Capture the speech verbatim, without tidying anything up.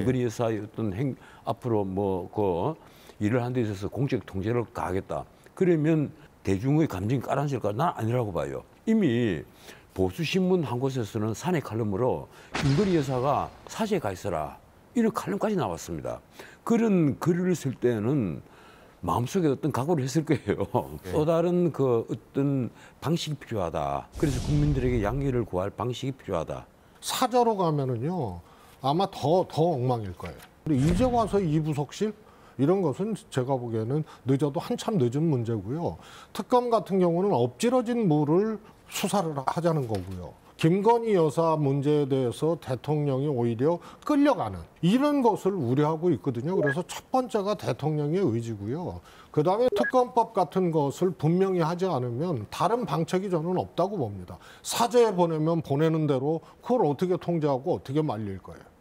김건희 여사의 어떤 행 앞으로 뭐 그 일을 하는 데 있어서 공적 통제를 가하겠다. 그러면 대중의 감정이 깔아앉을까? 난 아니라고 봐요. 이미 보수 신문 한 곳에서는 사내 칼럼으로 김건희 여사가 사죄에 가 있어라 이런 칼럼까지 나왔습니다. 그런 글을 쓸 때는 마음속에 어떤 각오를 했을 거예요. 네. 또 다른 그 어떤 방식이 필요하다. 그래서 국민들에게 양해를 구할 방식이 필요하다. 사저로 가면은요 아마 더 더 엉망일 거예요. 이제 와서 이부속실 이런 것은 제가 보기에는 늦어도 한참 늦은 문제고요. 특검 같은 경우는 엎질러진 물을 수사를 하자는 거고요. 김건희 여사 문제에 대해서 대통령이 오히려 끌려가는 이런 것을 우려하고 있거든요. 그래서 첫 번째가 대통령의 의지고요. 그다음에 특검법 같은 것을 분명히 하지 않으면 다른 방책이 저는 없다고 봅니다. 사죄에 보내면 보내는 대로 그걸 어떻게 통제하고 어떻게 말릴 거예요.